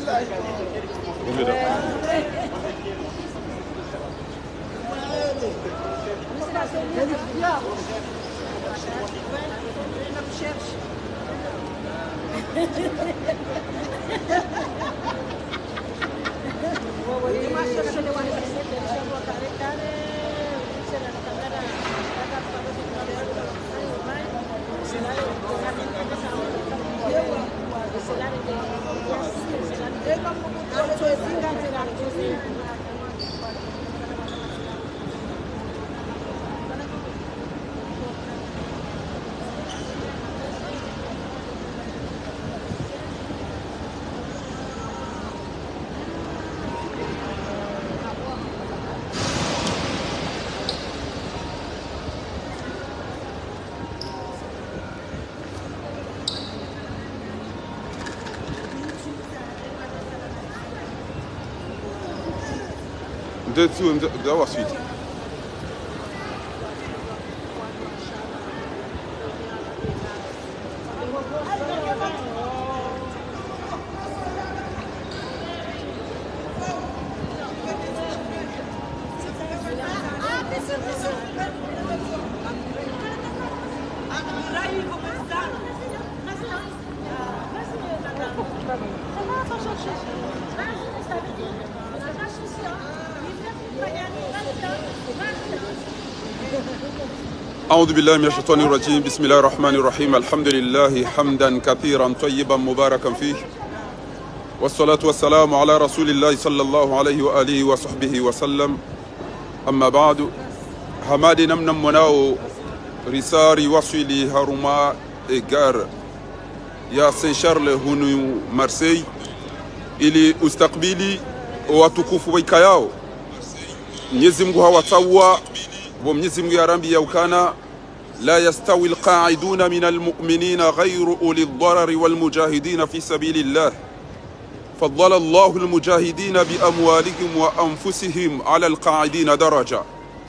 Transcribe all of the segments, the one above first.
ده وسيط أعوذ بالله من الشيطان الرجيم. بسم الله الرحمن الرحيم. الحمد لله حمدا كثيرا طيبا مباركا فيه، والصلاة والسلام على رسول الله صلى الله عليه وآله وصحبه وسلم. أما بعد، همادي نمنا مناو رساري وصولي هرما إيجار يا سين شارل هونو مارسي ili ustakbili watukufu waikayao Mwenyezi Mungu hawatawa wa Mwenyezi Mungu yarambi yaukana la yastawi alqa'iduna min almu'minina ghayru uli ad-darari walmujahidina fi sabilillah faddala Allahu almujahidina biamwalihim wa anfusihim ala alqa'idina daraja.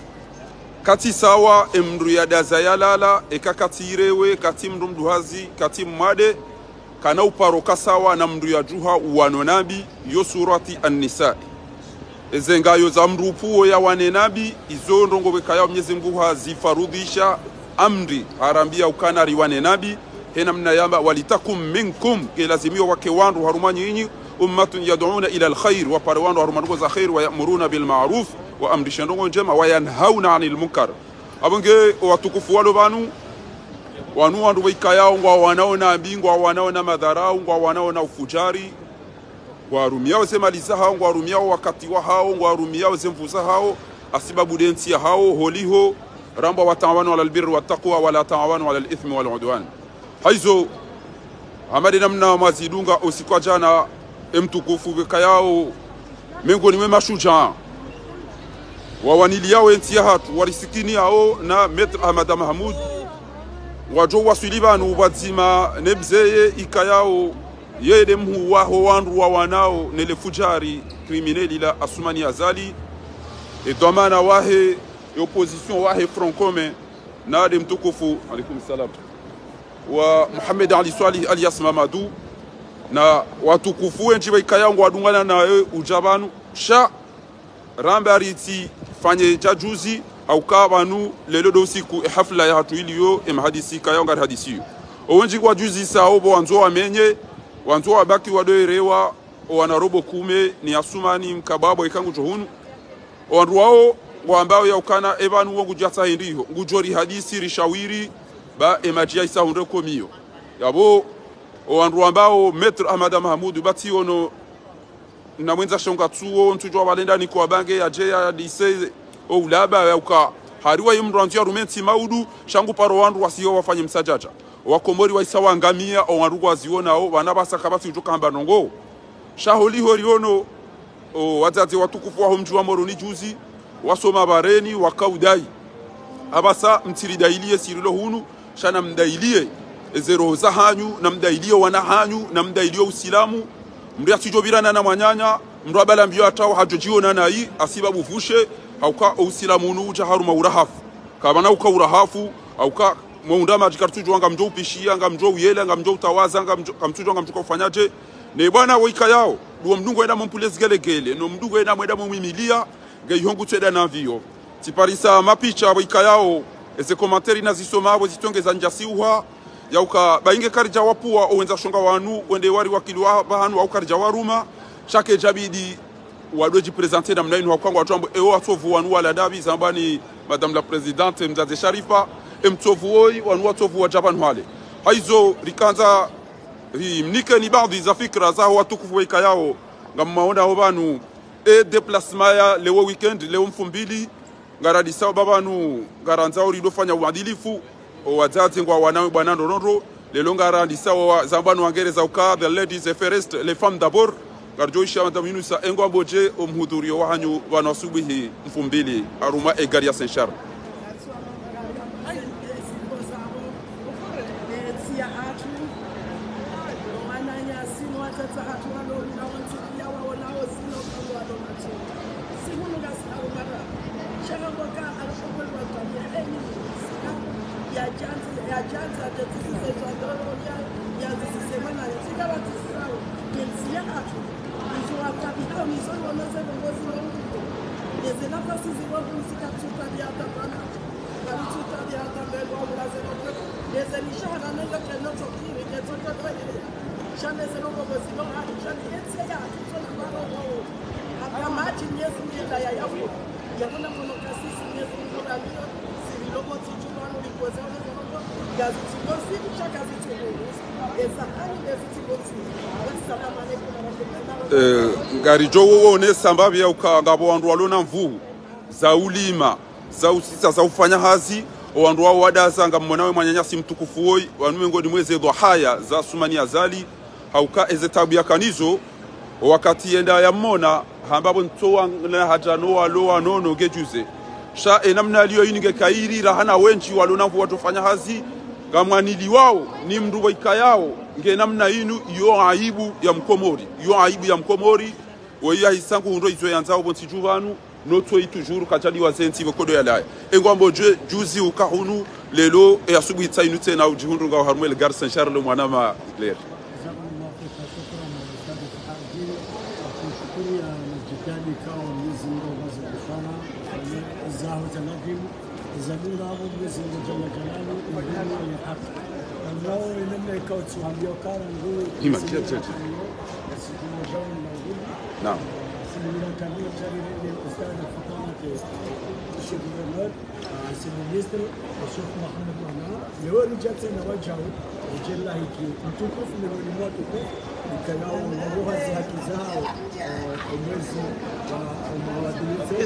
Kati sawa emru ya dazayalala ekakatirewe kati mrumduhazi kati mwade kana uparoka sawa na mndu ya juha uwanonabi yo surati an-nisa ezengayo za mrupuo ya wanenabi izo ndongo wekaya Mwenyezi Mungu hazifarudhisha amri harambia ukanari wanenabi hena mnayamba walitakum minkum kelazimio wake wandu harumanyi nyinyi ummatun yad'una ila alkhair wa parwandu harumandugo za khair wa ya'muruna bil ma'ruf wa amrisha ndongo njema wa yanhauna 'anil munkar. Abonge watukufu walo banu wanu wandu waikayao ngwa wanaona mbingwa wanaona madharau ngwa wanaona ufujari warumiao semaliza hao ngwa warumiao wakati wa hao ngwa warumiao zemvuza hao asibabu densi hao holiho ramba watawanu ala albirri wattaqwa wala tawanu ala alithmi wal udwan. Haizo hamadi namna mazidunga usiku jana mtukufu kayao miongoni mwa mashujaa wawaniliao enzi hatu walisikini hao na Maître Ahmad Mahmoud wajo wasulibanu wazima nebzeye ikayao yede mhu waho wandu wa wanao nele fujari krimineli la Asumani Azali edomana wahe opposition wahe front commun na de mtukufu alaikum salam wa Muhammad Ali Swalih alias Mamadou na watukufu wenji waikayao wadungana na ujabanu sha rambariti fanye jajuzi au kabanu lelo dosiku hafla ya hatu iliyo emhadisi kayonga hadisi owenji kwa juzi saobo wanzo wamenye wanzo wabaki wadoerewa wanarobo kume ni Asumani mkababo ikangu johunu wandu wao ambao ya ukana evanu wongu jasa hindiho ngujori hadisi rishawiri ba emajia isa hunde komio yabo wandu ambao Maître Ahmad Mahmoud bati ono na mwenza shonga tuo ntujwa walenda ni kwa bange ya jeya dise o ulaba ya uka hariwa yimranzi ya rumenti maudu shangu paro wandu wasiyo wafanye msajaja wakomori waisawa ngamia o wandu waziona o wanabasa kabati ujoka hamba nongo shaholi horiono o wazazi watukufu wa mji wa Moroni juzi wasoma bareni wakaudai abasa mtiridailie sirilo hunu shana mdailie ezero za hanyu na mdailie wana hanyu na mdailie usilamu mri atijobirana na mwanyanya mru abala mbio atao hajojiona na hii asibabu fushe auka usilamu nuja haruma urahafu kabana uka urahafu auka muundama jikartujo anga mjo upishia anga mjo uyele anga mjo utawaza anga mjo kamtujo anga mjo kufanyaje ne bwana waika yao duo mdungu enda mpulezi gelegele no mdungu enda mwenda mumimilia geihongu tweda na vio tiparisa mapicha wika yao eze komentari nazisoma abo zitongeza njasi uha yauka bainge karja wapua owenza shonga wanu wende wari wakilwa bahanu au karja waruma shake jabidi wadoji presenter na mnainu wakwangu watu eo atovu wanu wala dabi zambani madame la présidente mzaze Sharifa mtovu oi wanu watovu wa Japan wale haizo rikanza mnike ni baadhi za fikra za watukufu wika yao ngamaona obanu déplacement ya leo weekend leo mfumbili ngaradi sawa babanu ngaranza uri dofanya uadilifu wazazi ngwa wanawe bwana Ndororo lelo ngaradi sawa zambanu wangereza uka the ladies first les femmes d'abord garjoisha madame Yunusa engwa boje omhudhurio wahanyu wanasubihi mfumbili aruma egari ya Saint Charles ngari jowo wone sambabi ya ukangabo wandu walona mvu za ulima za usisa za ufanya hazi wandu wao wadaza ngamonawe mwanyanyasi mtukufu woi wanume ngodi mweze dhahaya za sumani azali hauka eze tabia kanizo wakati enda ya mona hambabo ntoa na hajano walo anono gejuze sha enamna aliyo inige kairi rahana wenchi walona mvu watofanya hazi gamwanili wao ni mndu waika yao nge namna inu yo aibu ya mkomori oya hisangu ndo izo yanzao bonti juvanu noto itujuru kajali wazenti bokodo ya laya engwambo juzi ukahunu lelo e asubuhi tsainu tena ujihundu nga harumel gar Saint Charles mwanama ler زميل أبو بزين جل جلاله وبني الحق الله لما يكوت سبحان يوكار نقول هما كيف نعم سيدنا كبير جاري الأستاذ الفطانة الشيخ الرماد سيد الميستر الشيخ محمد وانا لو رجعت نوجهه وجل الله كي نتوقف من الموت وقف الكلام والروح الزهاكي زها ومرزي والموادلين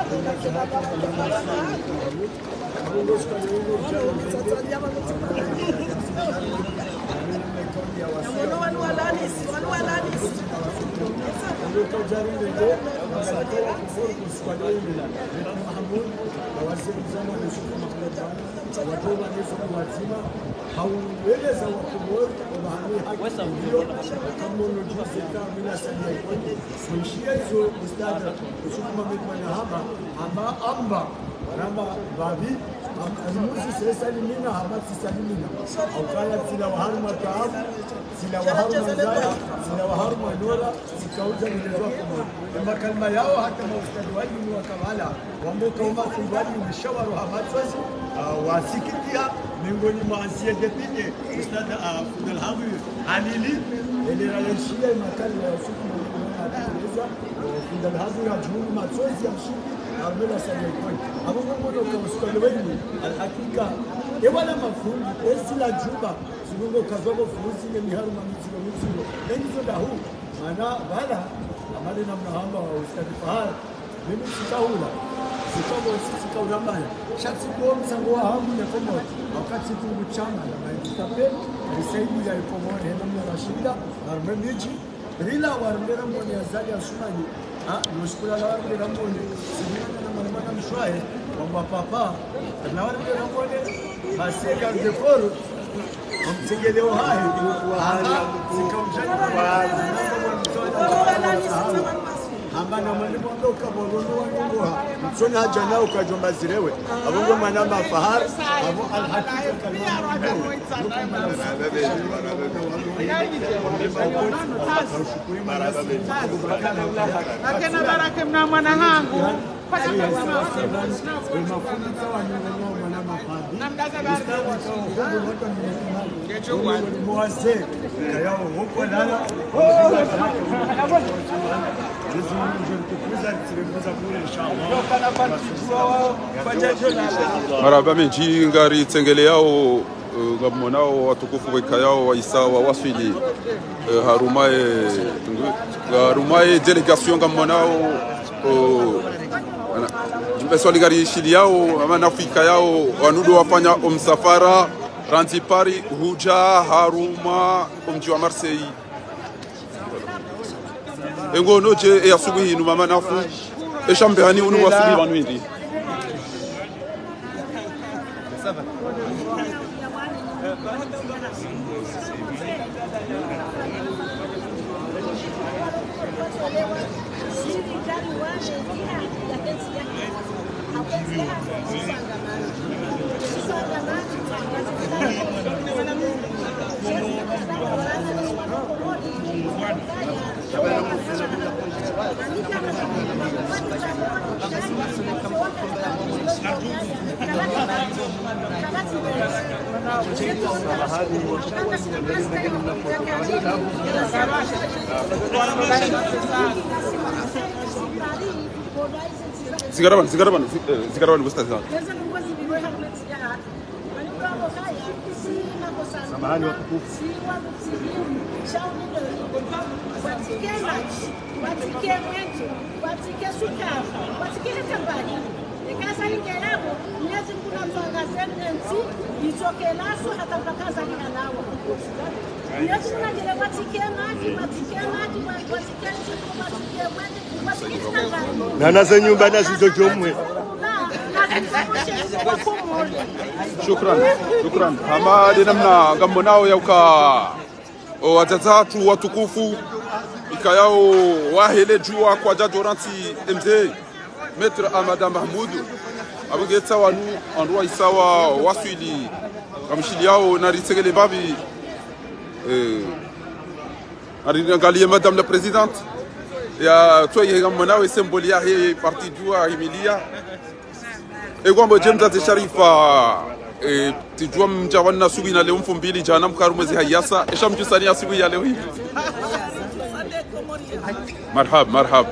haueleza wakubwa wabahani haki hiyo kama unajisikia mina sana kuishia hizo ustadha kusukuma mimi hapa amba ramba babi alimuzi sasa mina hapa sisalimina au kala sila waharma taab sila waharma zaya sila waharma dola sikauza nilizwa kwa kalma yao hata maustadhi wali ni wakawala wamboka uma kumbali mshawaru hamatwazi wasikitia miongoni mwa asiyedepige ustadha Abdul Hamid Alili ile rashia makali ya usiku na kueleza Abdul Hamid ajuni matsozi ya mshiki amela sana kwa hapo ngono kwa ustadhi wetu hakika ewala mafundi esila juba sibungo kazobo fuzi ni miharu mamitsiro mitsiro enzo dahu maana bala amali na mnahamba wa ustadhi Fahad mimi sitaula sitabu sisi kaurambaya shatsi kwa msango wa hamu na komo wakati tunguchana na maitape risaidi ya ipomone hena mna rashida armemiji rila warmera mboni azali ashumani nushkula la warmera mboni sibina na marmana mshwae kwamba papa na warmera mboni baseka ndeforo mtegeleo hai sikamjani kwa hamba mwana mwalimu ondoka bolono wangoha msoni haja nao kajomba zirewe abongo mwana mafahar abo alhakika akena baraka mna mwana hangu maraba menji ngari tsengele yao ngamonao watukufu weka yao waisa wa waswili harumae delegation ngamonao mbeswali gari shili yao ama Afrika yao wanudo wafanya msafara Rantipari huja haruma mji wa Marseille engo noje ya subuhi nu mama nafu eshambehani unu wasubuhi banwindi Sigaraban ustaz. Samahani watukufu. Watike mwetu, watike sukari, watike tambari. Nikaza lingelabo, nyezi kuna mtuangazeni nti, itokelaso hata utakaza linalawa. Nyezi kuna ngele watike maji, watike mwetu, watike tambari. Nana za nyumba na zizojomwe. Shukran. Hamadi namna ngamonao yauka watatu watukufu ikayao wahele jua kwa jadoranti MD Maître Amada Mahmoud abugeta wanu andwa isawa waswili kamshili yao na ritsegele babi aringalie Madame la Présidente ya toye ngamonao symbole ya he parti jua himilia egombo jemza te sharifa tijua mjawana subi na leo mfumbili jana mkaru mwezi hayasa eshamjusani ya subi ya leo hii marhab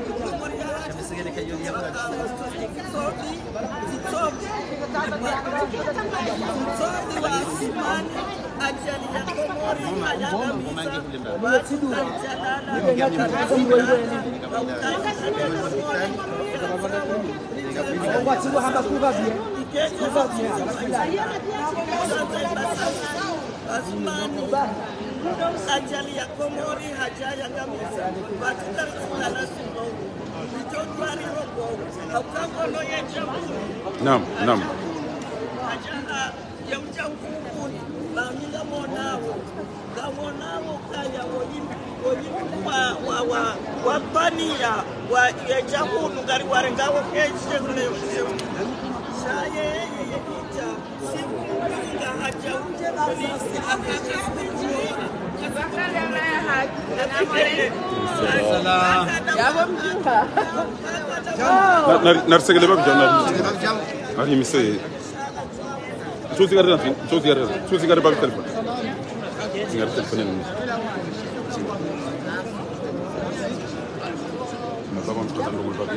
ajali ya Komori hajaya ngamisa watuka kulala singo itotwari robo haukangono yecha Naam ajala ya mchangukuni baminga monao kaya wa pania wa yecha hunu ngari warengawo keshe leo shaye yecha sikunga haja polisi akaja narsegele babi jana ari mise susi garra babi telefon singar telefon na babam qatan rumul babi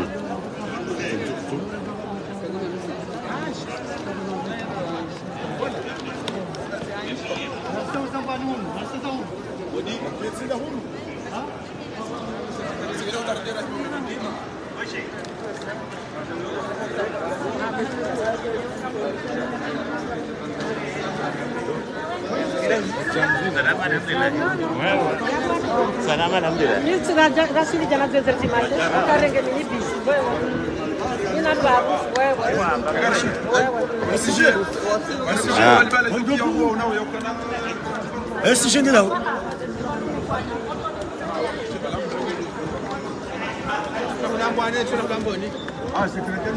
Salama alhamdulillah. Ni sinaja rasili jana zezerti maite. Karenge ni bisi. Ina babu wewe. Esse general. mwane tuna kamboni. Ah, secrétaire.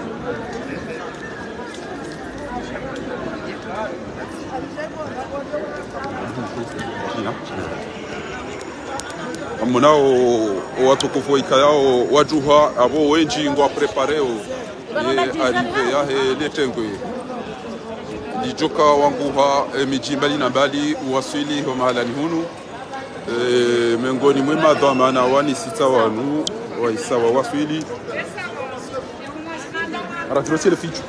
Munao watukufu wa ikayao wajuha abo wenji ngwa prepareo arive yahe letengwe lijoka wanguha miji mbali na mbali uwasili wa mahalani hunu miongoni mwa madhamana wani sita wanu waisawa wasili aratiroti le fichu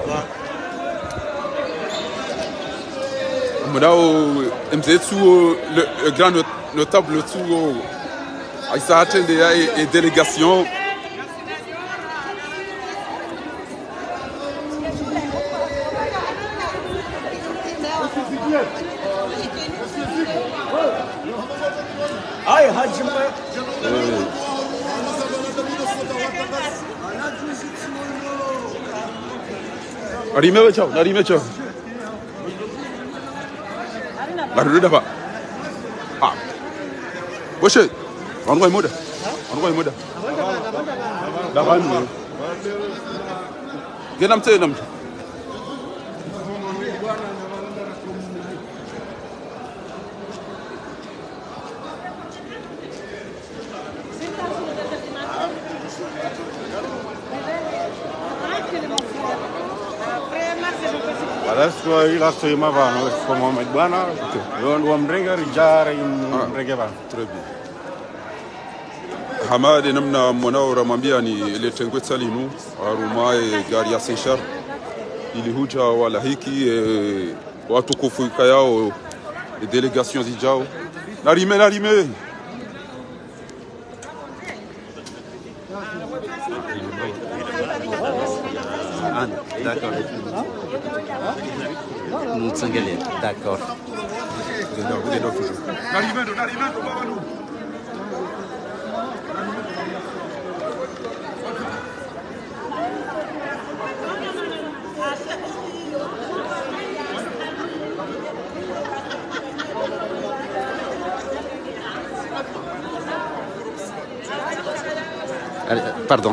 munao mzetu le grand notable tout Aïssa Atendea et délégation. Aïe, Hajima. Arrime ciao, arrime ciao. Arrive pas. Ah. Boshe. On va muda. On va muda. Daban. Genam tey nam. Adesso io sto in mavano, come mai buona. Io non mrenga rijara in regeva. Très bien. Hamadi namna mwanao mwambia ni ile tengwe salinu arumae gari ya Seshar ilihuja wala hiki watukufu ikayao delegation zijao narime D'accord. D'accord. Pardon.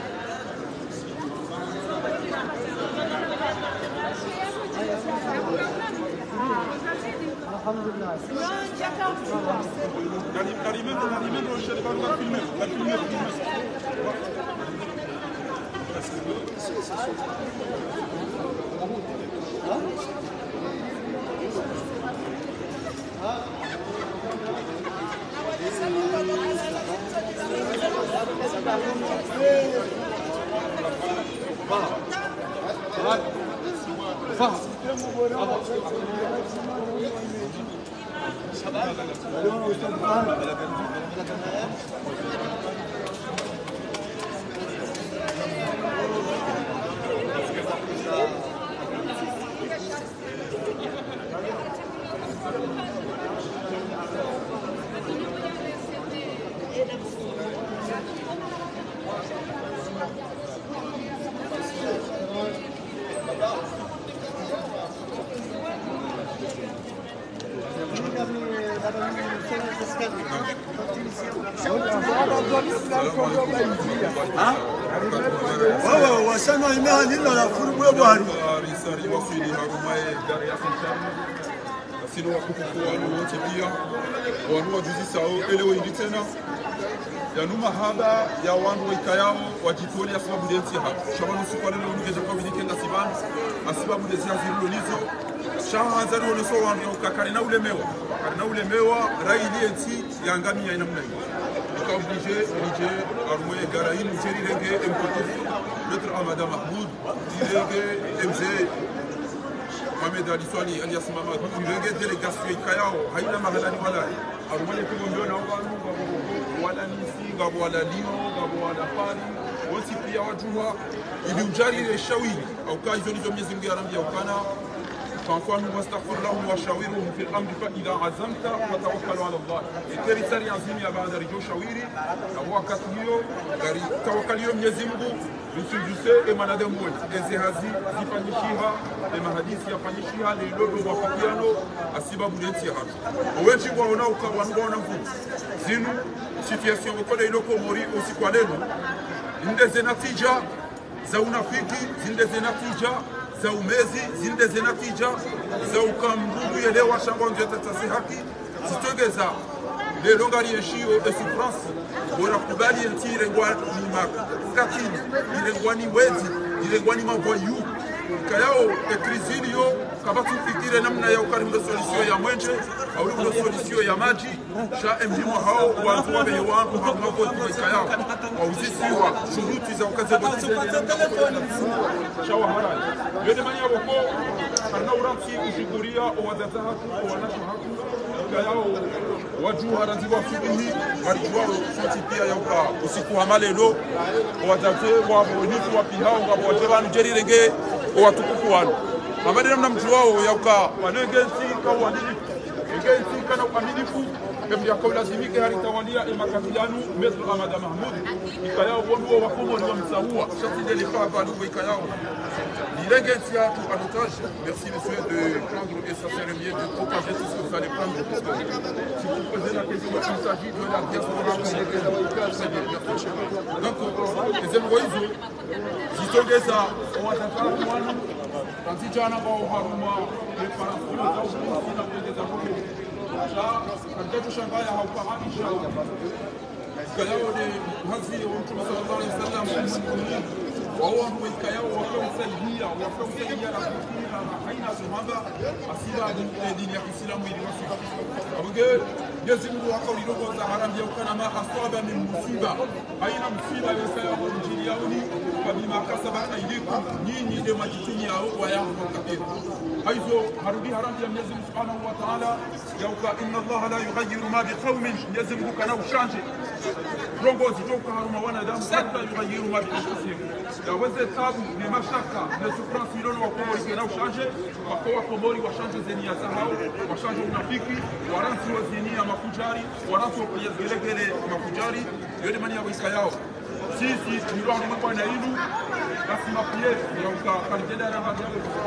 Wasana imani na furubwe bwari. Risari wasili harumae gari ya Seshar. Sino wakufufu wanu wote pia wanu wajuzi sao elewe hindi tena yanuma haba ya wanu waikayao wajitoli asibabu denti hapa shabanu sukwale leo nugeja kwa vidikenda sibanu asibabu dezi ya zirulonizo shaha hanzari wonoso wanu ya ukakari na ulemewa rai lienti ya ngami ya inamna ika oblige arumwe garayin mcheri renge mkotofu notre Amada Mahmoud direnge MZ Mohamed Ali Swali alias Mama direnge délégation ikayao haina mahalani wala arumwe kugombeo na wanu wala nisi ngabo wala lino ngabo wala pari wote pia wajuha ili ujari ile shawili au kazi hizo miezi mingi arambia ukana فانفعهم واستغفر لهم وشاورهم في الامر فاذا عزمت فتوكلوا على الله. Ekeritari azimi ya baada rijo shawiri na wakati hiyo gari tawakaliyo Mwenyezi Mungu msujuse emanadamu wote ezehazi zifanyishiha emahadisi yafanyishiha lilodo wafakiano asibabu neti ya hatu owechi waona ukawanwa mvuvu zinu situation ukole iloko mori usiku wa leo ndeze natija za unafiki zindeze natija za umezi zindeze natija za ukambudu yelewa shangwa nzetata haki zitogeza lelo ngari yeshio de souffrance bora kubali ntire ngwa ni makatini ile ngwa ni wezi ile ngwa ni mavoyu kayao ekrizini yo kabatu fikire namna ya ukarimu solution ya mwenje au ndo solution ya maji sha mjimo hao watu wa wangu hamako kayao au zisiwa shuruti za ukaze shawa harai yode mania boko kana uranti kushukuria wadataha wanashahaku kayao watu haraziwa fubihi walijua soti pia yauka usiku wa malelo watate wa bonifu wa pihao ngabo wajebanu jerirenge watukufu wanu mabadi namna mtu wao yauka wanegenti kwa wadili ngenti kana ukamilifu kemja kwa lazimike haritawalia imakatianu Maître Amada Mahmoud ikayao wonwo wakomo ni msahua shati de lefa balu ikayao l'ingenti a tout en otage. Merci monsieur de prendre l'essentiel bien de propager tout ce que vous allez prendre parce que si vous posez la question il s'agit de la diaspora donc les envoyés zitogeza wataka mwana tanzijana kwa haruma preparations za kufunga kuongeza kwa ndio shangaya haufahanisha kayao de hazi wa Mtume sallallahu alaihi wasallam wao wikayao wakamsaidia na kufikira haina sahaba asila dini ya Kiislamu iliwafika abunge Mwenyezi Mungu akaulirogoza haram ya ukana ma asaba min musiba haina musiba yosaya kwa injili yauni kabima kasaba aidikum nyinyi ndio majituni yao wa yao kabisa haizo harudi haram ya Mwenyezi Mungu Subhanahu wa Ta'ala yauka inna Allah la yughayyiru ma biqaumin Mwenyezi Mungu kana ushanje rongozi toka haruma wanadamu hata yughayyiru ma bianfusihim yaweze tabu ni mashaka na souffrance ilono wa komori kena ushanje kwa komori washanje zeni ya sahau washanje unafiki waransi wa zeni ya makujari waransi wa kuyegelegele makujari yode mani ya wika yao sisi ndio kwa na ilu basi mapie ya uka kalijenda na baadhi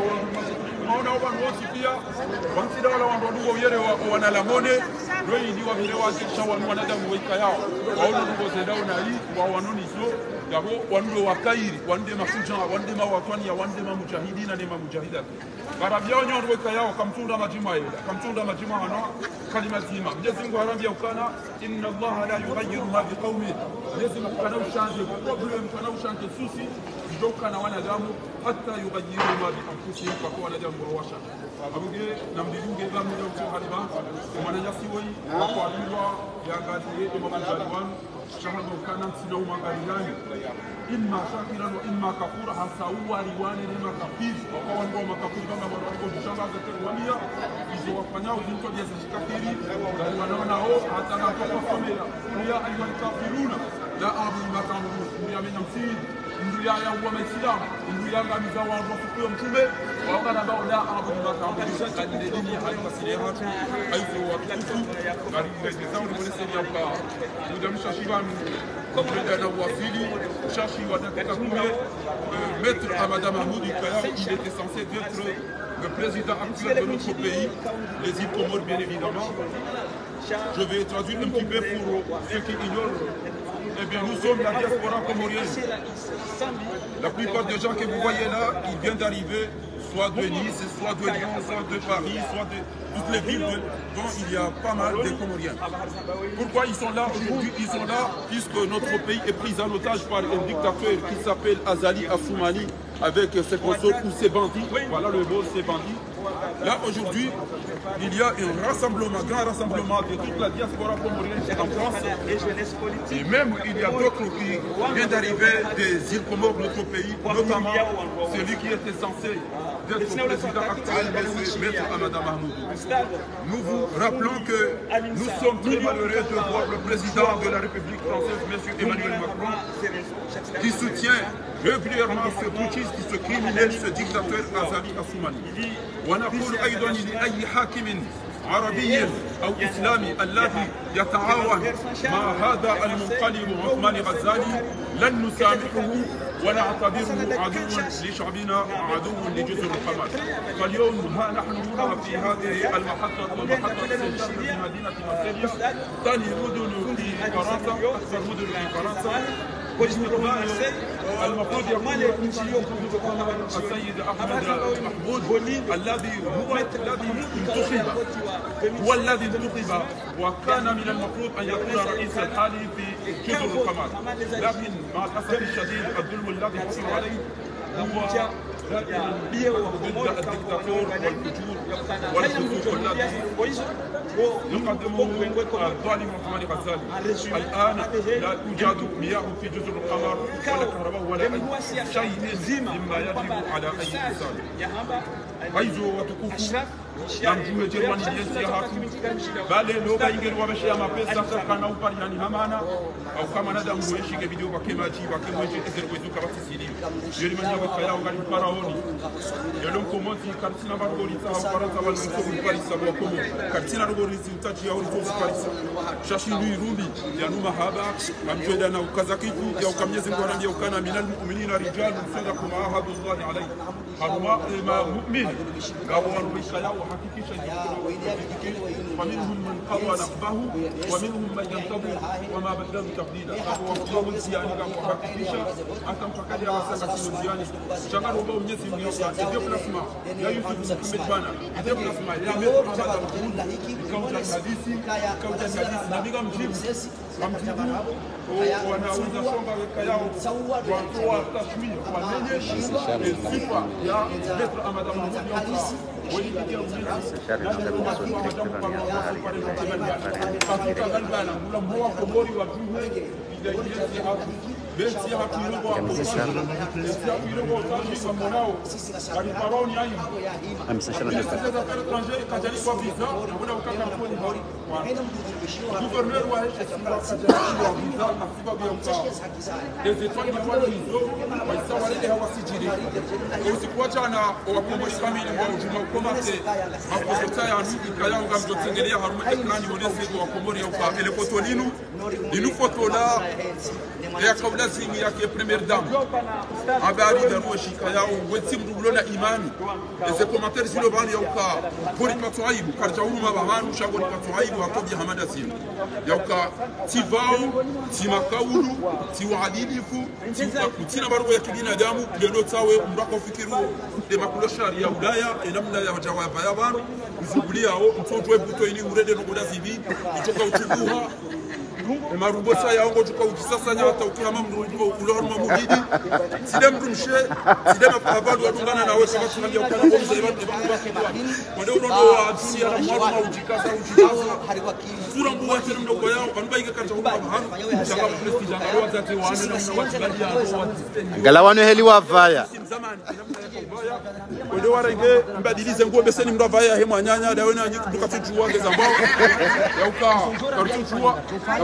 maona wao wote pia wansida wala wandogo yere wana lamone ndio ndio vile washa wanadamu wika yao wao ndio zedao na hii wa wanonizo yabo wando wakairi wande mafuja wande mawatwani ya wande mamujahidina ne mamujahida barabia nyondo weka yao kamtunda majima ile kamtunda majima hano kalima zima Mwenyezi Mungu harambia ukana inna Allah la yughayyiru ma biqaumin Mwenyezi Mungu kana ushanje problem kana ushanje susi ndoka na wanadamu hata yughayyiru ma bi anfusihim kwa wanadamu wawasha abunge na mbinge za mmoja mtu haliba mwananyasi woi kwa alwa ya ngadi ya mamajaliwan شهد كانت سنو مغاريان إما شاكرا وإما كفورا هساوا ريوان لما كفيز وقوان بوما كفيز كما مرحبا بشامع ذكر وليا إذا وفناو ذنكو ديسا شكافيري ونونا هو حتى نتوقع فميلا يا أيها الكافرون لا أعبد ما تعملون يا من أمسيد nduya ya wa Islam nduya ngamiza wa mfuko mtume wakana bao la abu mataamrisha kadiri dini haifasiria watu haizo watukufu bali ile zao ni mwenye hapa udamsha shibani kwa na wafili shashi wa dakika 10 Maître Amada Mahmoud il était censé être le président actuel de notre pays les îles Comores bien évidemment je vais traduire un petit peu pour ceux qui ignorent. Eh bien, nous sommes la diaspora comorienne. La plupart des gens que vous voyez là, ils viennent d'arriver, soit de Nice, soit de Lyon, soit de Paris, soit de toutes les villes dont il y a pas mal de Comoriens. Pourquoi ils sont là aujourd'hui? Ils sont là puisque notre pays est pris en otage par un dictateur qui s'appelle Azali Assoumani avec ses consorts ou ses bandits. Voilà le mot, ses bandits. Là aujourd'hui, il y a un rassemblement, grand rassemblement de toute la diaspora comorienne en France. Et même il y a d'autres qui viennent d'arriver des îles Comores, notre pays, notamment celui qui était censé d'être le président actuel, Maître Amada Mahmoud. Nous vous rappelons que nous sommes très malheureux de voir le président de la République française, M. Emmanuel Macron, qui soutient régulièrement ce putschiste, ce criminel, ce dictateur Azali Assoumani. ونقول أيضا لأي حاكم عربي أو إسلامي الذي يتعاون مع هذا المنقلب عثمان غزالي لن نسامحه ونعتبره عدو لشعبنا عدو لجزر القمر. فاليوم ها نحن هنا في هذه المحطة ومحطة سيشن في مدينة مارسيليا ثاني مدن في فرنسا أكثر مدن في فرنسا. المفروض يكون السيد احمد محمود الذي هو الذي انتخب وكان من المفروض ان يكون رئيس الحالي في جزر القمر، لكن مع الاسف الشديد الظلم الذي حصل عليه هو ضد الدكتاتور والفجور والفسوق الذي يقدمه الظالم عثمان غزالي. الان لا يوجد مياه في جزر القمر ولا كهرباء ولا اي شيء مما يجب على اي انسان. aizo watukufu na mjumbe Jerumani jinsi hatu bale loga ingeri wameshia mapesa kana upari yani hamana au kama nada mueshige video kwa kemaji kwa kemweje ezero kwezuka batisiri Jerumani wa kaya ngali faraoni yalo komonti kartina bagorita au parata wal msobu parisa wa komo kartina rogoriti utachi ya orito parisa shashi lui rumbi ya numa haba amjeda na ukazakifu ya ukamnyezi ngwana ndio kana minal mu'minina rijalun sadaqu ma ahadullah alayhi haruma ma mu'min gawan bishaya وحقيقة فمنهم من قضى نحبه ومنهم من ينتظر وما بدلوا تبديلا وهو زياني وحقيقة أنتم فقد يا مسألة زياني شغال وباو نيسي ميوكا يجب نسمع يا يوسف محمد بانا يجب نسمع يا مير محمد المقود كوجا الحديثي نبيغا مجيب wanaweza songa weka yao watoa tashmia wanenyesha sifa ya Petro Amadam Mahmoud walipitia besi hatu yuko wa lazima yake première dame habari darua shika yao wetim dubulona imani ese commentaire silo bani yauka bori patwaibu karja uma bahanu shagori patwaibu atobi hamada sim yauka tivao timakaulu tiwadilifu tiwakutina barugo ya kidina damu lelo tawe mrako fikiru de makulo sharia udaya enamna ya jawaba yaban uzuguliao mtoto ebuto ini urede no kudazibi itoka utubuha marubosa yaongo tuka ukisasa nyata ukihama mrugo ulorma mugidi sidem rumshe sidem afabadu adungana nawe kama tunambia ukana bomza ibande bangwa ndio urondo wa dunia na mwana ujikaza sura mbuwa tena mdogo yao banba ikakata kwa bahanu changa presti janga roza te wane na watibadia galawano heli wa vaya zamani namna ya ndio warenge mbadilize nguo beseni mndo vaya hema nyanya dawe na nyikuka tuchua ngeza mbao yauka karuchua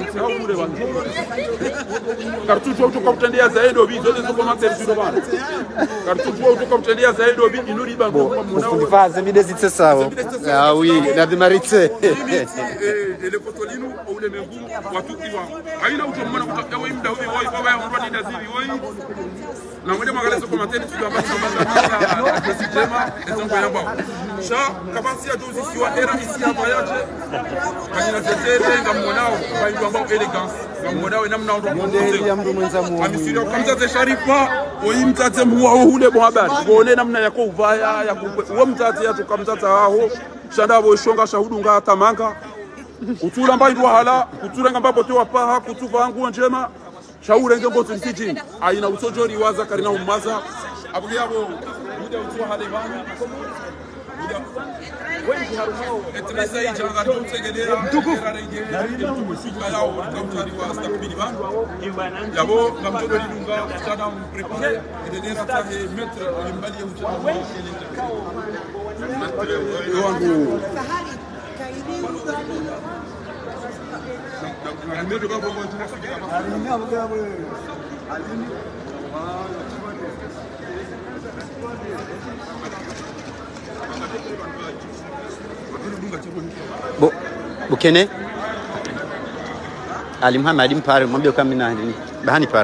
kartucho utoka kutendea zaidi obi zote ziko commentaire zero bana kartucho utoka kutendea zaidi obi inuri bango kwa mnao usifaze video zitse sawa ah oui na dimaritse ile fotolinu au le mengu watu kiwa haina utomona kutafuta wewe mda wewe wao baba yangu rudi ndazivi wewe na mwende magalezo commentaire tu ambacho ambacho presidema ezongo yamba sha kabansi adozi siwa era isi hapa yaje kanina zetere ngamonao kwa ambao elegance ngamonao namna ndo ya mtu mwenza muone amisiri kamzaze sharifa oyimtate muwa hule bo habari ngone namna yako uvaya ya uwo mtate ya tukamzata aho shanda bo shonga shahudu nga tamanga kutula mbai ndo hala kutula ngamba bote wapaha kutuva nguo njema shauri ngengo tulisiji aina usojori waza karina umaza abuyabo muda utwa hale bana wengi harumao etreza ijanga tutegelea mtukufu yao kamtari wa stakbili bandu yabo ngamtodo lidunga sana mprepare edenera tahe metre limbali ya uchama wangu Almedo babo mwanzo Bukene Ali Muhammad mpare mwambie kama mimi nani bahani pare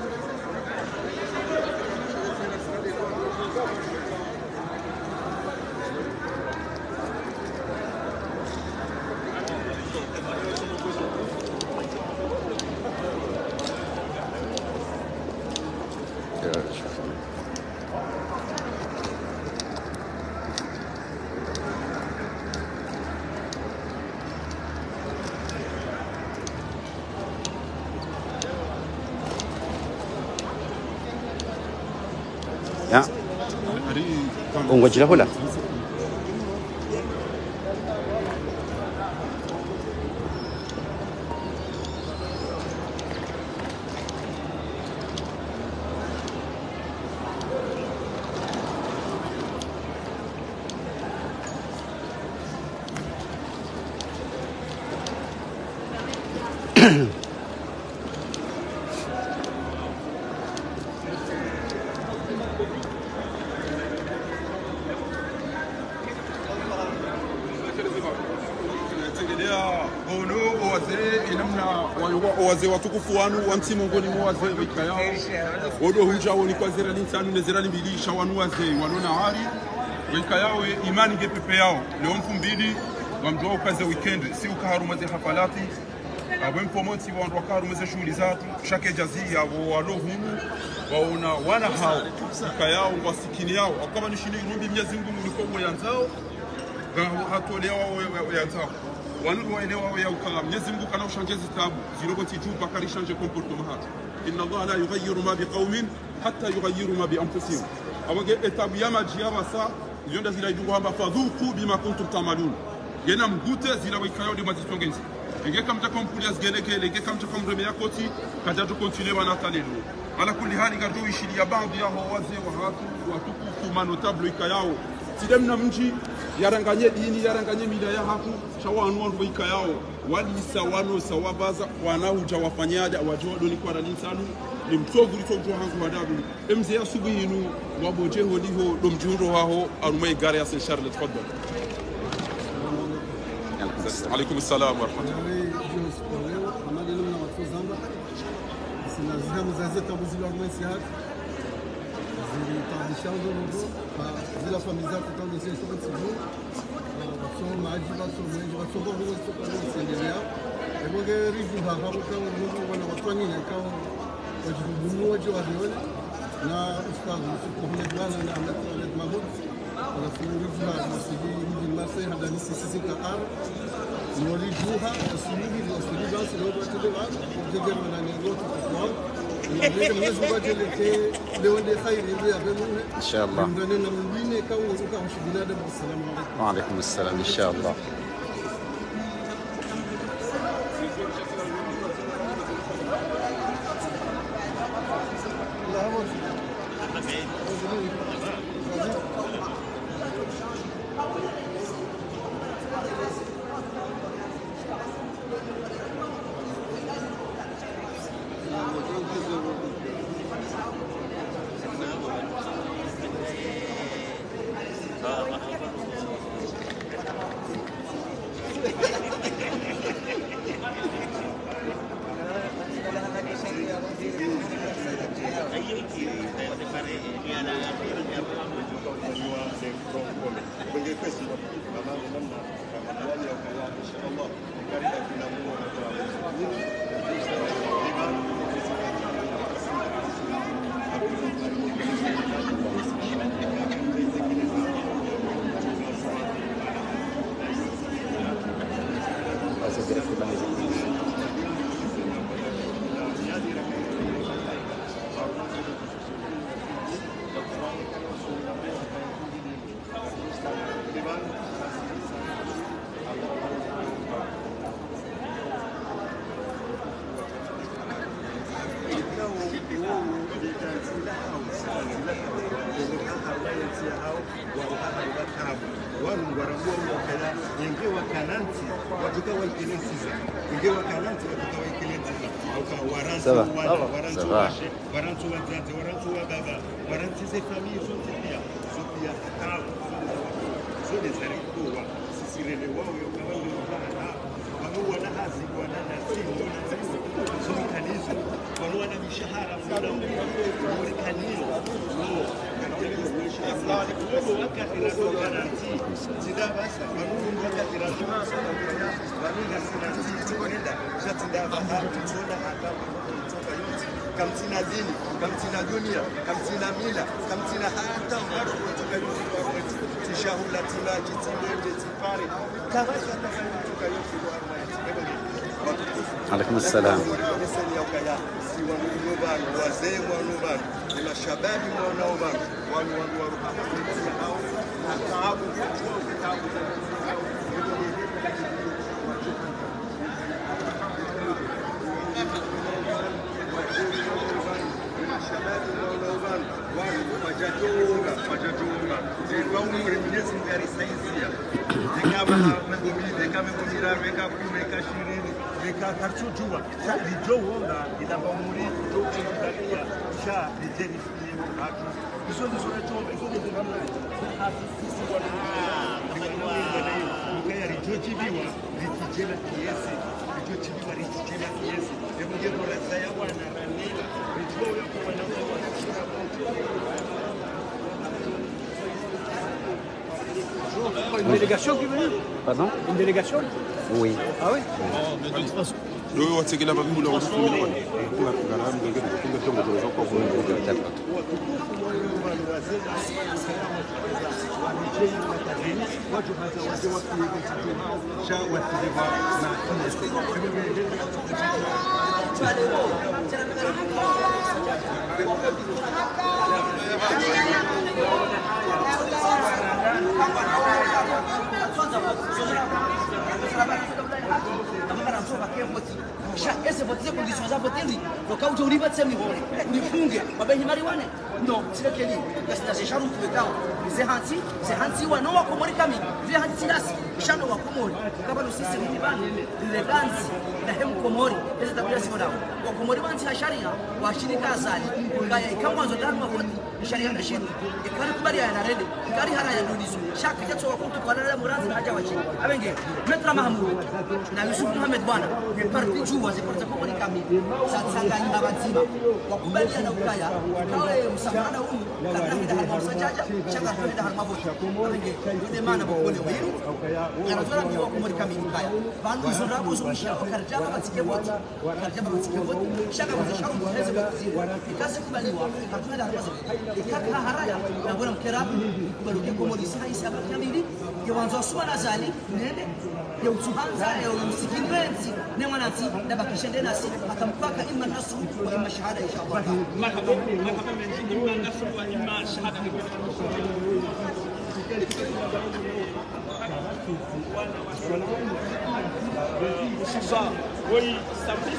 ungojila hula wazee watukufu wanu wanti mongoni mwa wazee wika yao wodo hunja woni kwa zera linsanu nezera limbilisha wanu wazee wanona hari wika yao imani gepepe yao leo mfumbili wamjua ukaze weekend si ukaharumaze hafalati abwempomoti wandu wakaharumaze shughuli zatu shake jazia walo hunu waona wana hao wika yao wasikini yao akaba nishini rumbi Mwenyezi Mungu mliko yanzao hatolewa yanzao wanu waelewa ya ukala Mwenyezi Mungu kana ushangezi tabu ziroboti juu bakari shanje comportement hata inna Allah la yughayyiru ma biqaumin hatta yughayyiru ma bi anfusihim awage etabu ya majia basa yonda zila idungu hamba fadhuku bima kuntum tamalun yena mgute zila wikayo de mazitongezi ngeka mtaka mpulia zgenekele ngeka mtaka mreme yakoti kaja tu continuer wana talelo ala kulli hali gado ishiria baadhi ya wazee wa hatu watukufu manotable ikayao sidemna mji yaranganye dini yaranganye mida ya haku shawanu wandu wika yao walisa wano sawabaza wanauja wafanyada wajodo ni kwa ralinsanu ni mtovu litojwa hangu wadabu emze ya subuhi inu wabojeho liho domjuro haho arumai gare ya Saint Charles tfadhal. Alaikum assalam wa rahmatullahi zila familia kutana sisi sote sisi so maji baso mwenye baso kwa hiyo sio kwa kuendelea ebo rifu hapa kwa Mungu wana watu wengine kama wajibu mmoja wa vione na ustadhi kwa bwana na Ahmed Mahmoud na rifu hapa sisi hivi mase hada ni sisi kakar ni walijuha asili ni asili basi leo tutoa ndio na ni roho kwa إن شاء الله. وعليكم السلام إن شاء الله. ingewa kananti watukawa ikilenzi au kwa waransi Ça va. Ça va. Kamtina dini, kamtina dunia, kamtina mila, kamtina hata watu kutoka yote tishahula tina kitimbe tipari kawaida kutoka yote Alaikum salam. Wazee wanaobana na mashababi wanaobana wanaoruka Une délégation qui est venue? Pardon? Une délégation? Oui. Ah oui? Esse pode ser condições a votar ali. Local de Uribe de Semivore, Unifunge, mas bem marihuana. Não, se aquele, se deixar um legal, se hansi wa não acomode caminho, se hansi das, já não acomode. Acaba no sistema de ban, elegância, da hem comori, esse da polícia moral. O comori ban se acharia, o achini casali, kaya ikawa zo dar uma vote, sharia na shino. E cara kubali ya na rede, kari haraya nudisu. Shaka kitu wa kutu kwa na muranzi na haja wachi. Abenge, Metra Mahmoud na Yusuf Mohamed bwana, ni parti juu waziporta kwa kamili. Sasa nda bazima. Wakubaliana ukaya, kawe msafara huu kadri da harma sajaja, shaka kwenda harma vote. Abenge, ndio maana bokole wewe. Anatoa ni wa kumori kamili kaya. Bandu zorabu zomisha karjaba batike vote. Karjaba batike vote. Shaka kuzishauri kuweza kuzima. Ikasi kubaliwa, hatuna harma zote. Ikaka haraya na bwana mkerabu kubarukia komori sasa isaba kamili. Kiwanzo swa nazali nende ya utuhanza ya msikinwenzi ne mwanati ndabakisha ndena si atampaka imma nasu wa imma shahada insha Allah. Marhaba mengine imma nasu wa imma shahada. Sasa woi sabri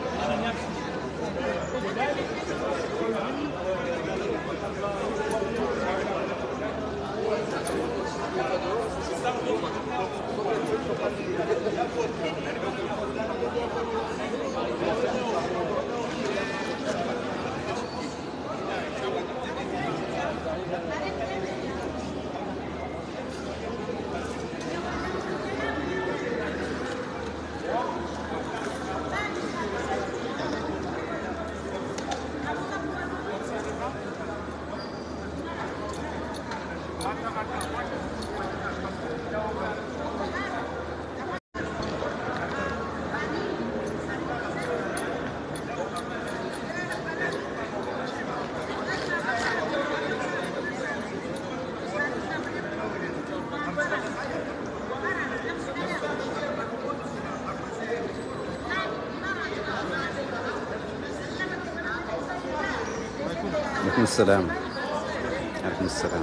عليكم السلام. عليكم السلام.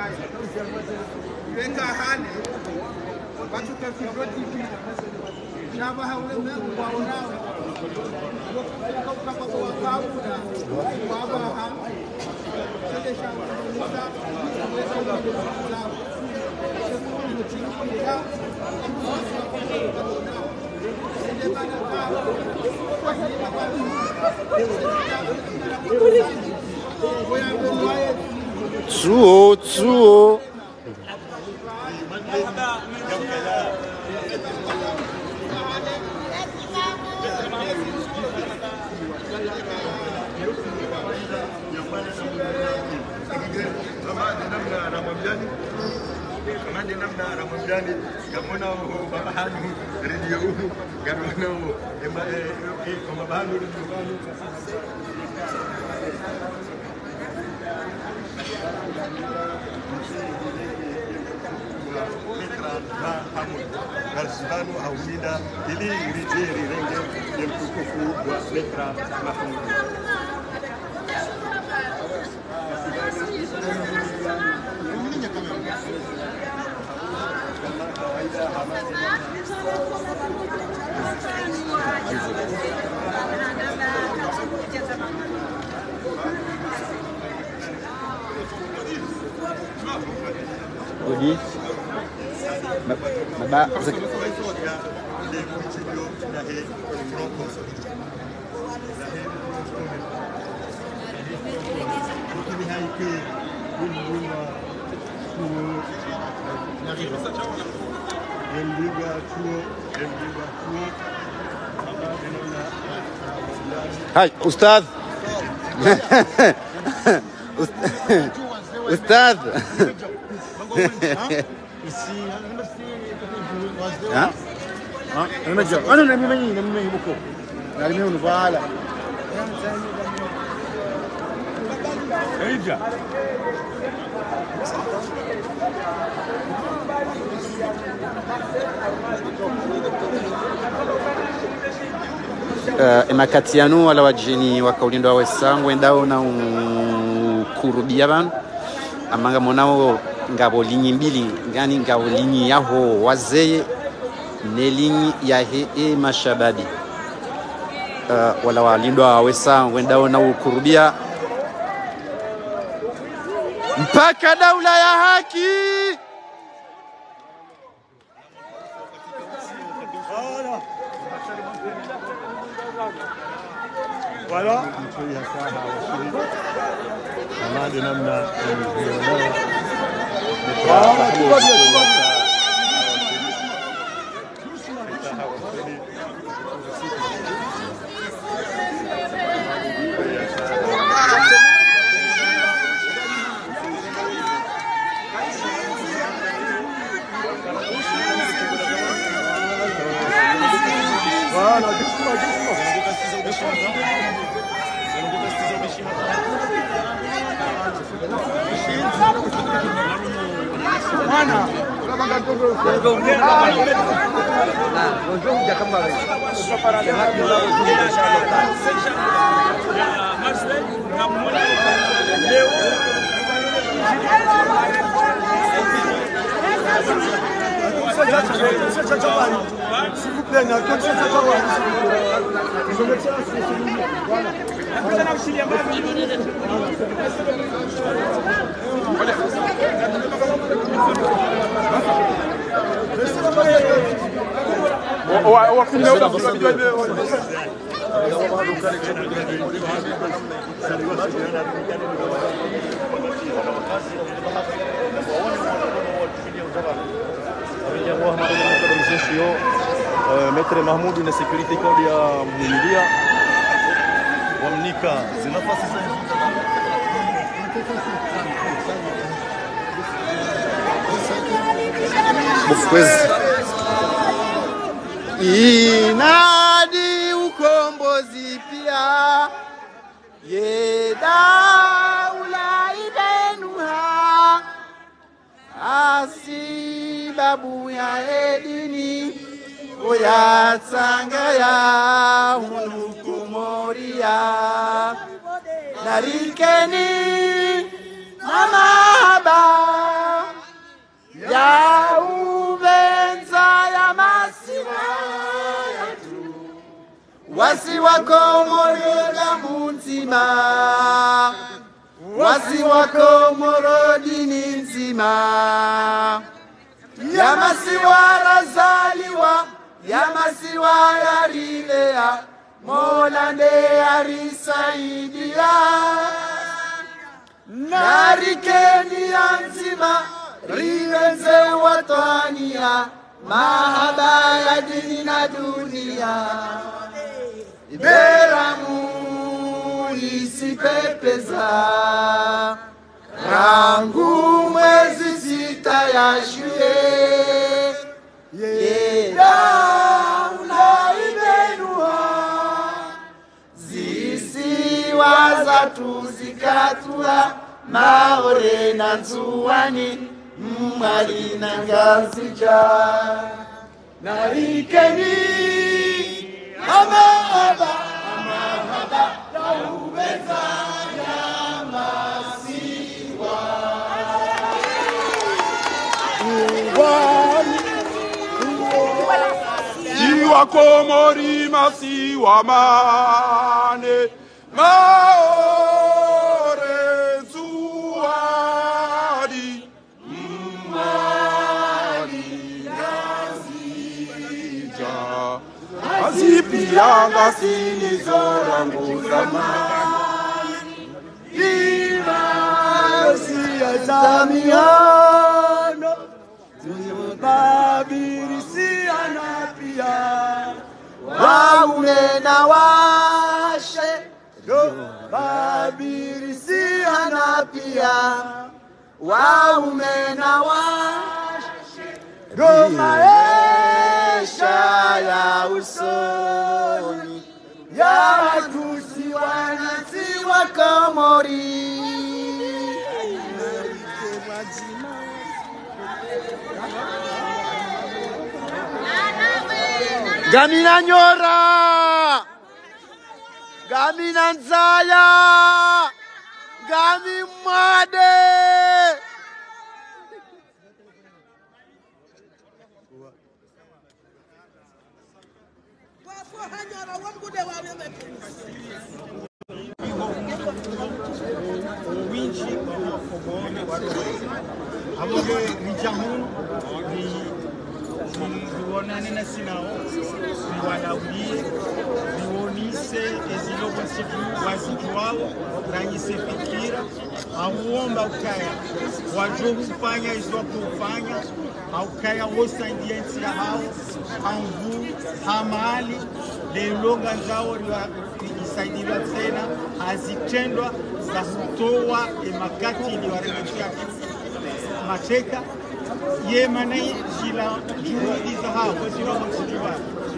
Weka hali watu kafikoti shaba haule mbegu kwa unao kwa kabuna baba ha sile shaba Tsuo. Kamande namna Ramadhani kamona baba hanu radio kamona kama baba hanu Garsibanu haumida ili rijeri renge ya mtukufu wa Metra Mahmud. Udi. Baba Hai, Ustadh. Ustadh. Ha? Ana jo. Ana nami buku. Nami unubala. Eja. Emakatianu wala wajini wakaulindo wa wesangu endao na kurubia banu amanga monao ngabo linyi mbili ngani ngabo linyi yaho wazeye ne linyi ya he mashababi wala walindwa wa wesangu endao na kurubia mpaka daula ya haki. Voilà. Kamande namna s'il vous plaît, Metre Mahmud na security code ya Mumilia wamnika zinafasi za Bukwezi inadi ukombozi pia ye daula ibenuha asibabu ya edini oya tsanga ya hunukumoria narikeni mama haba wako moroda munzima, wasi wako morodini nzima. Yamasiwa razaliwa, yamasiwa yarilea, Mola nde arisaidia. Narikeni nzima, riwenze watania, mahaba ya dini na dunia. Iberamu isipepeza, rangu mwezi sita ya shule. Yeda unaibenua, zisiwa za tuzikatua, maore na nzuwani, mwali na ngazija. Narikeni amahaba, amahaba ya ubeza ya masiwa. Jiwa komori masiwa mane, maore zuadi, mwali ngazija. Azipiyanga sinizorangu zamani, Imasi ya Zamiano, Babirisi anapia, waume na washe, Babirisi anapia, waume na washe, maisha ya usoni, ya watusi wanasi wa Komori. Gamina nyora, Gamina nzaya, Gami mwade. Tuonane na sinao, tuwalaulie, tuonise ezilo wasifu wazijuao, ranyise fikira, auomba ukaya, wajua kufanya izo kufanya, aukaya wosa indiensi ya hao, hamvu, hamali, lelonga nzao isaidiwa tena, hazitendwa, za hutoa emakati ni waremetia mateka, ye manai jila juhudi za hao jila msijuwa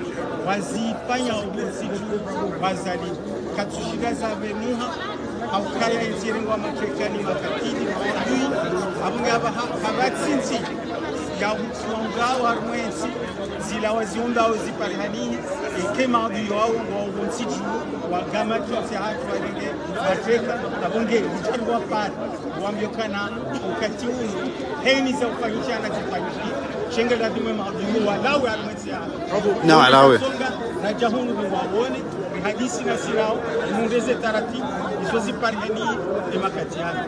wazifanya ubesifu wazali katushida za venuha au kaya insiringwa matrekani makatini wadui abunge habatsinzi ya utsuangao harmwensi zila waziunda au ziparihanihi kema abuyo wao wa msiju wa gama tuwasi hatu walenge matreka abunge uchangwa pari wambiokana ukati unu heni za ufanyisha na zifanyishi shenga la dume mabuyo walawe harmwensi hatu na walawe na jahunu ni wawone hadisi na sirao mungeze taratibu isozi parhani et makatiana.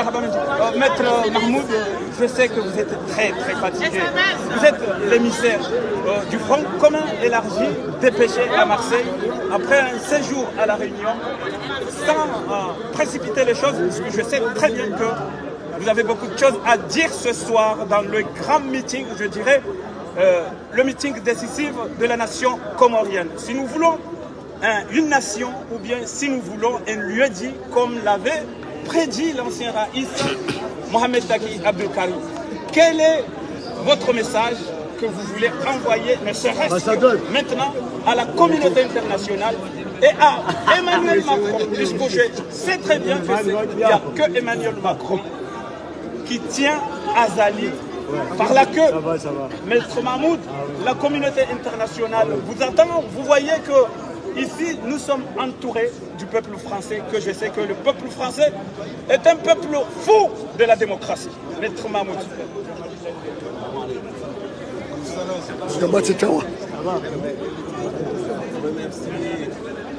Maître Mahmoud, je sais que vous êtes très fatigué. Vous êtes l'émissaire du Front commun élargi dépêché à Marseille après un séjour à La Réunion, sans précipiter les choses, parce que je sais très bien que vous avez beaucoup de choses à dire ce soir dans le grand meeting, je dirais, le meeting décisif de la nation comorienne. Si nous voulons une nation, ou bien si nous voulons un lieu dit, comme l'avait prédit l'ancien Raïs Mohamed Taki Abdul Karim. Quel est votre message que vous voulez envoyer, ne serait-ce que maintenant, à la communauté internationale et à Emmanuel Macron, puisque je sais très bien qu'il n'y a que Emmanuel Macron qui tient Azali par la queue. Maître Mahmoud, la communauté internationale vous attend. Vous voyez que ici, nous sommes entourés du peuple français, que je sais que le peuple français est un peuple fou de la démocratie. Maître Mahmoud.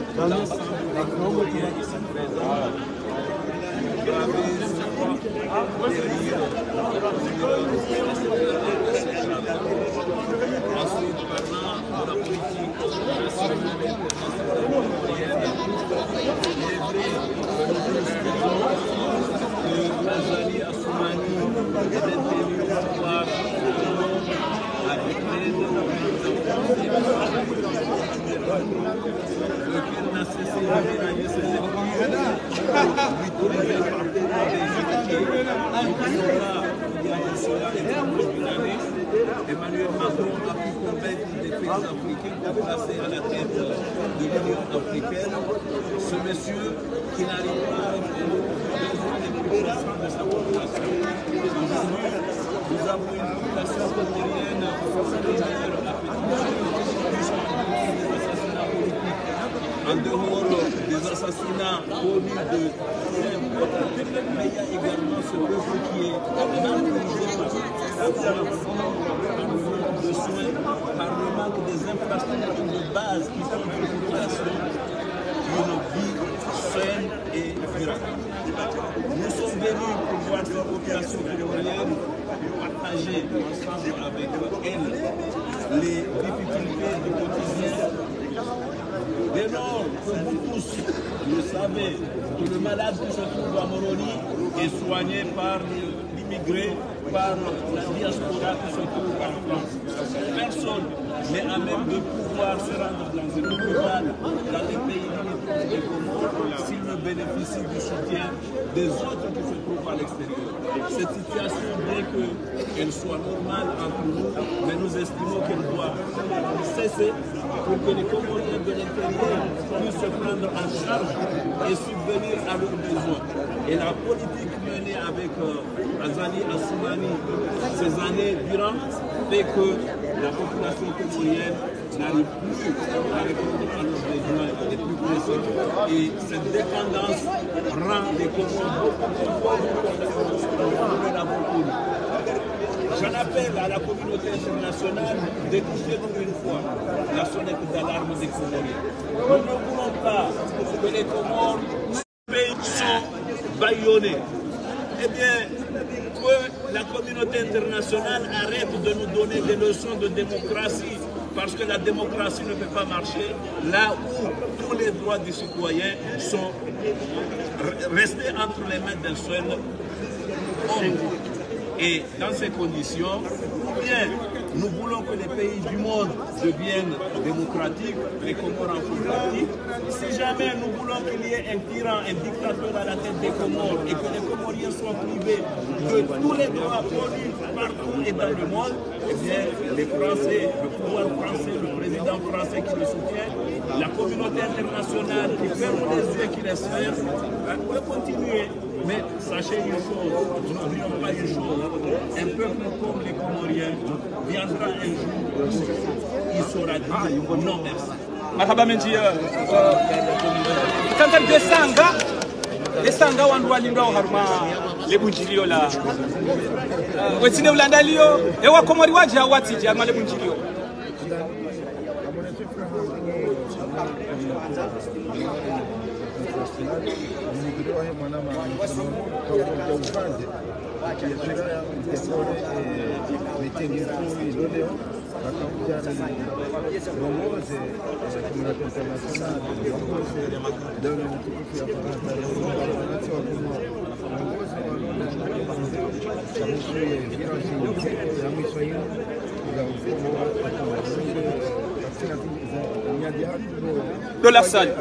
Emmanuel Macron a pu convaincre des pays africains de passer à la tête de l'Union africaine. Ce monsieur qui n'arrive pas à répondre aux les plus pressants de sa population. Aujourd'hui, nous avons une population comorienne solidaire à en dehors des assassinats connus de mais il y a également ce peuple qui est de soins par le manque des infrastructures de base qui sont une population d'une vie saine et durable. Nous sommes venus pour voir cette population comorienne partager ensemble avec elle les difficultés du quotidien. Dès lors que vous tous le savez, que le malade qui se trouve à Moroni est soigné par l'immigré, par la diaspora qui se trouve en France. Personne n'est à même de pouvoir se rendre dans une hôpital dans les pays limitrophes des Comores s'il ne bénéficie du soutien des autres qui se trouvent à l'extérieur. Cette situation, bien qu'elle soit normale entre nous, mais nous estimons qu'elle doit cesser pour que les Comoriens de l'intérieur puissent se prendre en charge et subvenir à leurs besoins. Et la politique menée avec Azali Assoumani ces années durant fait que la population comorienne n'arrive plus à répondre à leurs besoins les plus pressants. Et cette dépendance rend les Comores beaucoup plus pauvres que nous l'avons connu. J'en appelle à la communauté internationale d'écouter pour une fois la sonnette d'alarme des Comoriens. Nous ne voulons pas que les Comores soient bâillonnés. Eh bien, que la communauté internationale arrête de nous donner des leçons de démocratie, parce que la démocratie ne peut pas marcher là où tous les droits des citoyens sont restés entre les mains d'un seul homme. Et dans ces conditions, ou bien nous voulons que les pays du monde deviennent démocratiques, les Comores en font partie. Si jamais nous voulons qu'il y ait un tyran, un dictateur à la tête des Comores et que les Comoriens soient privés de tous les droits connus partout et dans le monde, eh bien les Français, le pouvoir français, le président français qui le soutient, la communauté internationale qui ferme les yeux et qui laisse faire, peut continuer. Mais sachez une chose, n'oublions pas une chose, un peuple comme les Comoriens viendra un jour où il sera dit non merci. Marhaba menji kantar desanga wandu walindwa haruma lebunjilio la wetine ulandalio ewa Komori waje awatije haruma lebunjilio de la salle.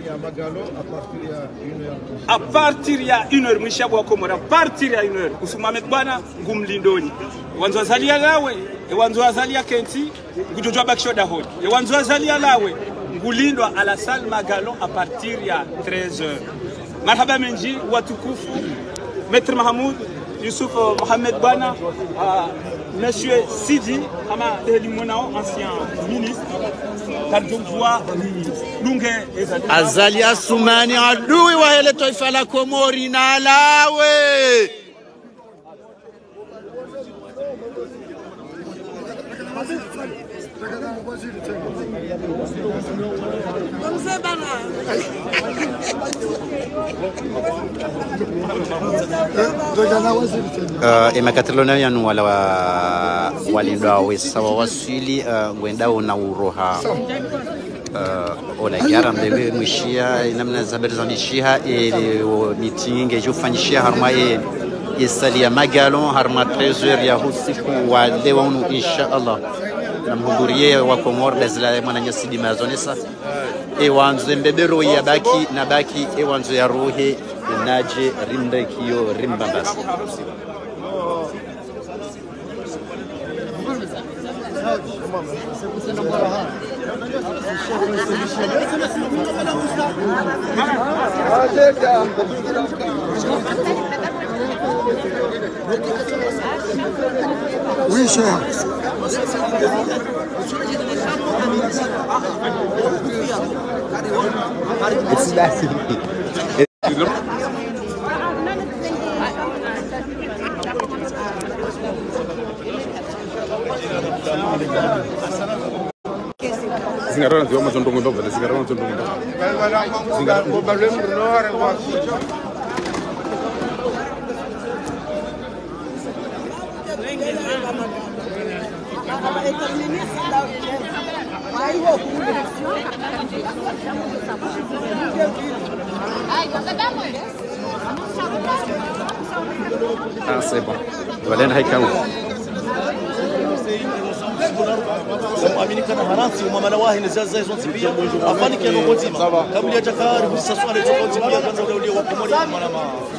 À partir il y a 1 heure, Mishabu wa Komora, à partir il y a 1 heure, Usumamet Bana, Gumlindoni. Wanzo Azalia Lawe, et Wanzo Azalia Kenti, Gujojwa Bakshoda Hod. Et Wanzo Azalia Lawe, Gulindwa à la salle Magalo à partir il y a 13 heures. Marhaba Menji, Watukufu, Maître Mahamoud, Youssouf Mohamed Bana, Monsieur Sidi, Ama Elimonao, ancien ministre, Azali Assoumani adui wa hele taifa la Komori na lawe. Emakatlona yanu wala walindwa wesawa wasili wendao na uroha ola yara mbele mwishia namna zabari za mishia mitinge jufanyishia harma yesalia magalon harma 13h ya usiku wa leo insha Allah namhudhurie wa Komor lazila mwana nyasidi mazonesa wanzo mbebero ya baki na baki wanzo ya rohe naje rimda kiyo rimbambas Oui, cher. It's nasty. Zingarana ndio mazondongo ndogo, zingarana mazondongo ndogo. Zingarana balemu nore wa Ah, c'est bon. Voilà, haikau. Aminika na haransi mama nawahi ni zaza hizo zipia afani kiano mzima kabla ya takari sasa swali tofauti pia kwanza ule wa Komori mama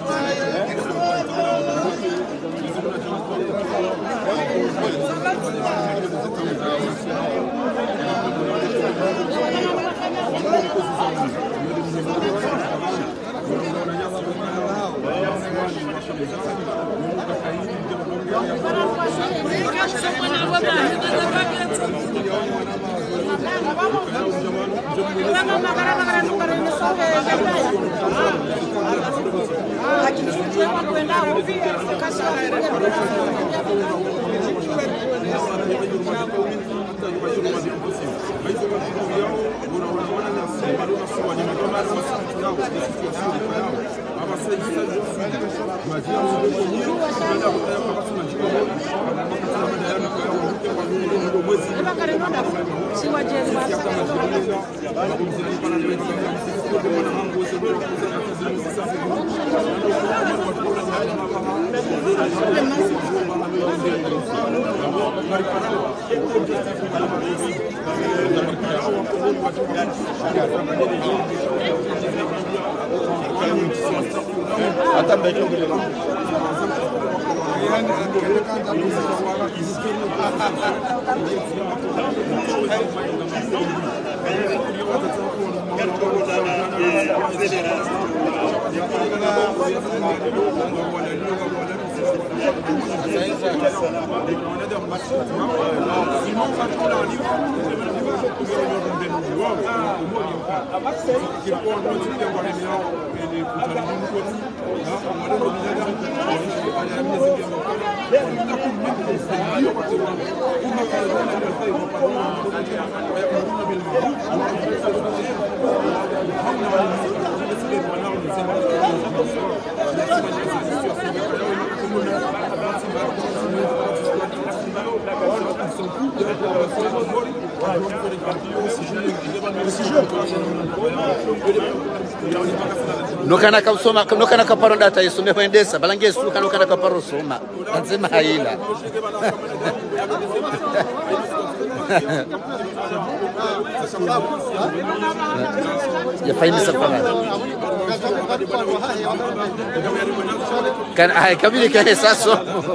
Nokana kausoma nokana kaparo data yesome kwendesa balange suka nokana kaparo soma anzema haila ya faini safara kan ay kabili kan saso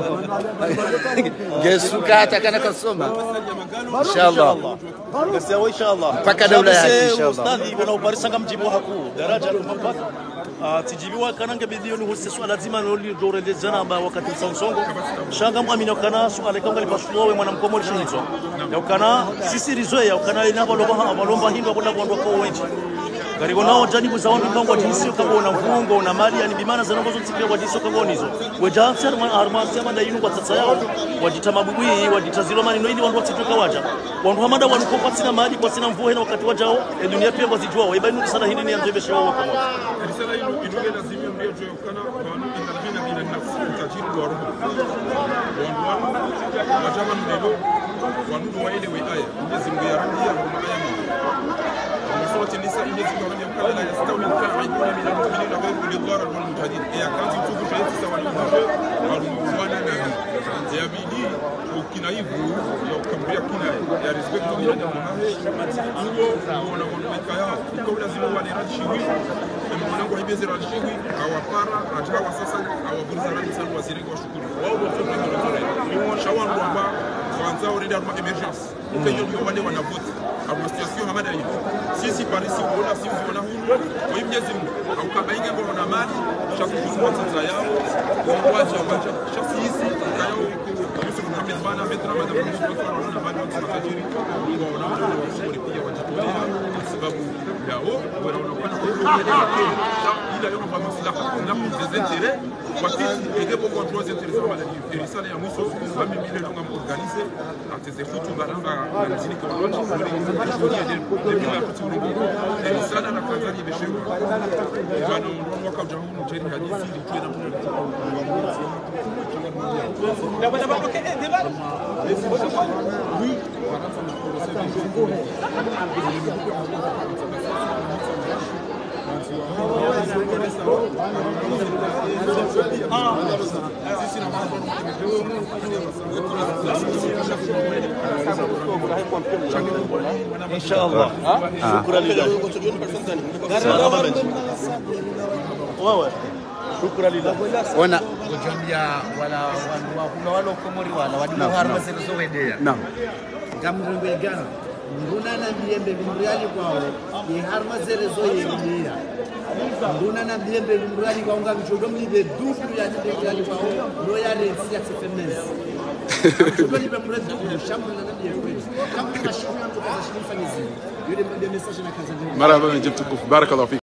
gesuka atakana kasoma inshallah Gasawa inshallah paka dawla ya inshallah ustadhi bana ubarisanga mjibu haku daraja mpaka tijibiwa kananga bilioni husi swala zima noli dore de zanaba wakati msonsongo shanga mwamina kana swala kanga lipasuwe mwana mkomori shinzo ya kana sisi rizoya kana ina balomba hindo abona bondwa ko wenji Gari nao jani za wandu kangwa jinsi kangwa mfungo na mali yani bimana zanongozo tsikia kwa jinsi kangwa nizo wejansi armasi ama dainu kwa tsatsa yao wajita mabugwi wajita zilo maneno ili wandu watsitoka waja wandu hamada wanuko kwa sina mali kwa sina mvuhe na wakati wajao dunia pia wazijua waibanu sana hili ni anzebesha wao kama risala hilo inuge lazima ndio jokana banu inalbina ina nafsi utajiri wa roho wandu wajama ndilo wandu waile we aya Mwenyezi Mungu ya rabbi ya aya سورة النساء الذي يقول لا يستوي القاعدون من المؤمنين غير أولي الضرر والمجاهدين إذا كانت تشوف شيء سواء والمؤمنون نبي يا بيدي ukinayivu ya ukambia kina ya respect kwa binadamu huo wanaoneka yao kwa lazima wale rashiwi mwanangu haibezi rashiwi awapara rajawa sasa awavunza rani sana waziri kwa shukuru wao wote ndio shawan kwamba kwanza already ama emergence ndio wale wanavoti au situation hamada hiyo sisi Paris unaona sisi unaona huko kwa hiyo Mwenyezi Mungu au kabainga ambao wana mali chakuzungua sasa yao waje waje sisi hizi yao Yusuf Muhammad bana metra madam Yusuf wanaona mali wa tajiri wanaona washauri pia wajitolea kwa sababu yao wanaona kana kwa hiyo ila yao kwa maslaha na des intérêts kwa sisi et pour contrôler les intérêts de la vie et ça les amuso kama mimi ndio organiser ateze futu baranga na zini kwa sana na Tanzania imeshinda bwana mwaka ujao mteni hadithi ilikuwa na Inshallah. Shukran lillah. Wewe. Shukran lillah. Wana kujambia wala wala komori wala wadimu harma zilizo wedea. Naam. Gamrungu egana. Nduna na biembe bimriali kwao ni harma zilizo yemia. Nduna na biembe bimriali kwao ngabichodo mlibe dufu ya bimriali kwao no ya rensi ya sefemens. Chodo ni bimriali dufu shambu na biembe. Kama tunashimia mtu kwa shimifanizi. Yule message na kaza. Marhaba mtukufu, barakallahu fik.